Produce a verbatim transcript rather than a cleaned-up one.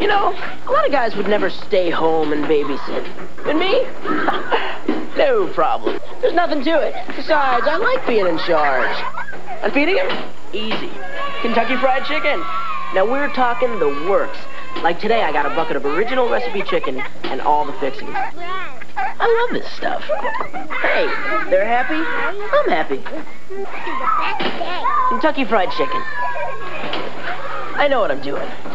know, a lot of guys would never stay home and babysit. And me? No problem. There's nothing to it. Besides, I like being in charge. And feeding him? Easy. Kentucky Fried Chicken. Now we're talking the works. Like today, I got a bucket of original recipe chicken and all the fixings. I love this stuff. Hey, they're happy? I'm happy. Kentucky Fried Chicken. I know what I'm doing.